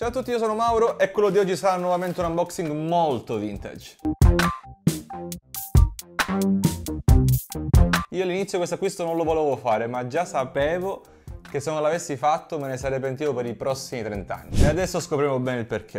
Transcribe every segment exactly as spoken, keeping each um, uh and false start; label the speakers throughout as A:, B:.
A: Ciao a tutti, io sono Mauro e quello di oggi sarà nuovamente un unboxing molto vintage. Io all'inizio questo acquisto non lo volevo fare, ma già sapevo che se non l'avessi fatto me ne sarei pentito per i prossimi trenta anni. E adesso scopriremo bene il perché.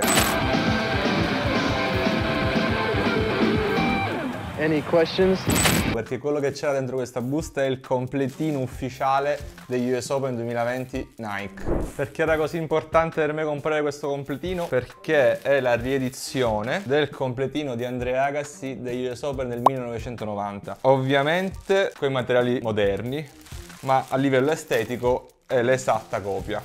B: Any questions?
A: Perché quello che c'era dentro questa busta è il completino ufficiale degli U S Open duemilaventi Nike. Perché era così importante per me comprare questo completino? Perché è la riedizione del completino di Andre Agassi degli U S Open del millenovecentonovanta. Ovviamente con i materiali moderni, ma a livello estetico è l'esatta copia.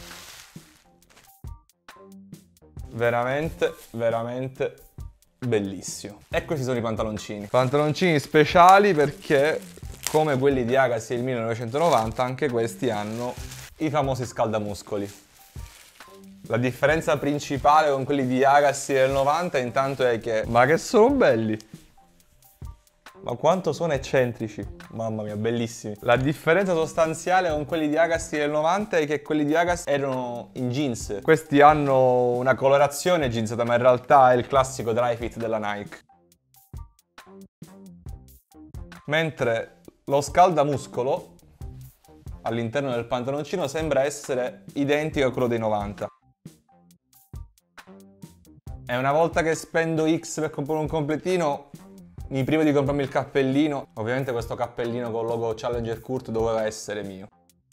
A: Veramente, veramente bellissimo. E questi sono i pantaloncini. Pantaloncini speciali perché, come quelli di Agassi del millenovecentonovanta, anche questi hanno i famosi scaldamuscoli. La differenza principale con quelli di Agassi del novanta intanto è che... Ma che sono belli! Ma quanto sono eccentrici! Mamma mia, bellissimi! La differenza sostanziale con quelli di Agassi del novanta è che quelli di Agassi erano in jeans. Questi hanno una colorazione jeansata, ma in realtà è il classico dry fit della Nike. Mentre lo scaldamuscolo all'interno del pantaloncino sembra essere identico a quello dei novanta. E una volta che spendo X per comprare un completino, mi privo di comprarmi il cappellino. Ovviamente questo cappellino con il logo Challenger Kurt doveva essere mio.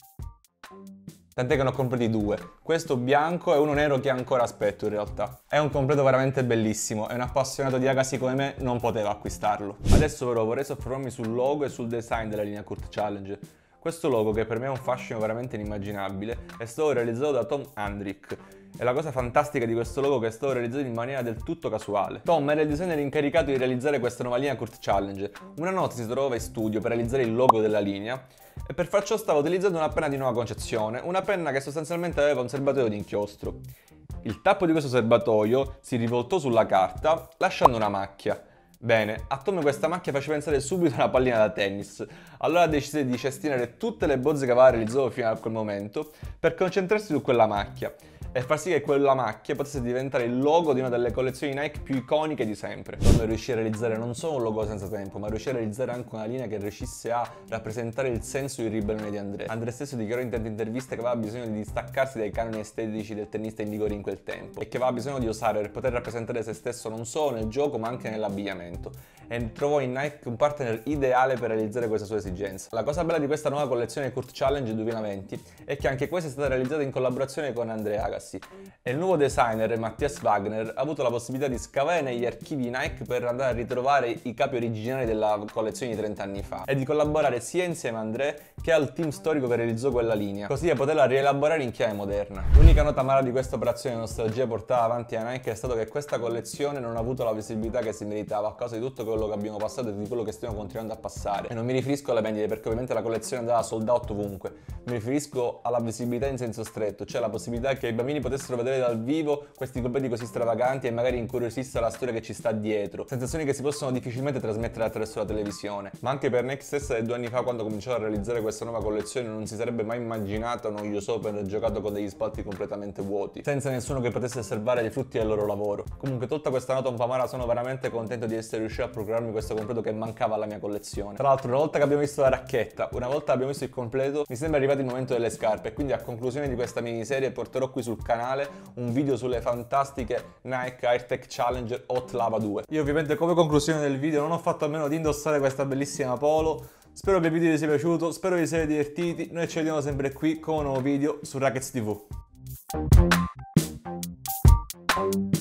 A: Tant'è che ne ho comprati due. Questo bianco e uno nero che ancora aspetto in realtà. È un completo veramente bellissimo e un appassionato di Agassi come me non poteva acquistarlo. Adesso però vorrei soffermarmi sul logo e sul design della linea Kurt Challenger. Questo logo, che per me è un fascino veramente inimmaginabile, è stato realizzato da Tom Hendrick. E la cosa fantastica di questo logo è che è stato realizzato in maniera del tutto casuale. Tom era il designer incaricato di realizzare questa nuova linea Kurt Challenger. Una notte si trovava in studio per realizzare il logo della linea e per far ciò stava utilizzando una penna di nuova concezione, una penna che sostanzialmente aveva un serbatoio di inchiostro. Il tappo di questo serbatoio si rivoltò sulla carta lasciando una macchia. Bene, a Tom questa macchia faceva pensare subito a una pallina da tennis, allora decise di cestinare tutte le bozze che aveva realizzato fino a quel momento per concentrarsi su quella macchia e far sì che quella macchia potesse diventare il logo di una delle collezioni Nike più iconiche di sempre. Tom riuscì a realizzare non solo un logo senza tempo, ma riuscì a realizzare anche una linea che riuscisse a rappresentare il senso di ribellione di André. André stesso dichiarò in tante interviste che aveva bisogno di distaccarsi dai canoni estetici del tennista in vigore in quel tempo e che aveva bisogno di osare per poter rappresentare se stesso non solo nel gioco ma anche nell'abbigliamento, e trovò in Nike un partner ideale per realizzare questa sua esigenza. La cosa bella di questa nuova collezione Kurt Challenge duemilaventi è che anche questa è stata realizzata in collaborazione con Andre Agassi e il nuovo designer Matthias Wagner ha avuto la possibilità di scavare negli archivi Nike per andare a ritrovare i capi originali della collezione di trenta anni fa e di collaborare sia insieme a André che al team storico che realizzò quella linea, così da poterla rielaborare in chiave moderna. L'unica nota amara di questa operazione di nostalgia portata avanti a Nike è stato che questa collezione non ha avuto la visibilità che si meritava a causa di tutto quello che abbiamo passato e di quello che stiamo continuando a passare. E non mi riferisco alle vendite, perché ovviamente la collezione andava sold out ovunque. Mi riferisco alla visibilità in senso stretto, cioè la possibilità che i bambini potessero vedere dal vivo questi completi così stravaganti e magari incuriosissero la storia che ci sta dietro. Sensazioni che si possono difficilmente trasmettere attraverso la televisione. Ma anche per Nike stessa, due anni fa, quando cominciò a realizzare questa nuova collezione, non si sarebbe mai immaginato uno U S Open giocato con degli spalti completamente vuoti, senza nessuno che potesse osservare i frutti del loro lavoro. Comunque, tolta questa nota un po' amara, sono veramente contento di essere riuscito a procurarmi questo completo che mancava alla mia collezione. Tra l'altro, una volta che abbiamo visto la racchetta, una volta che abbiamo visto il completo, mi sembra arrivato il momento delle scarpe, e quindi a conclusione di questa miniserie porterò qui sul canale un video sulle fantastiche Nike AirTech Challenger Hot Lava due. Io ovviamente, come conclusione del video, non ho fatto a meno di indossare questa bellissima polo. Spero che il video vi sia piaciuto, spero vi siate divertiti. Noi ci vediamo sempre qui con un nuovo video su Rackets tivù.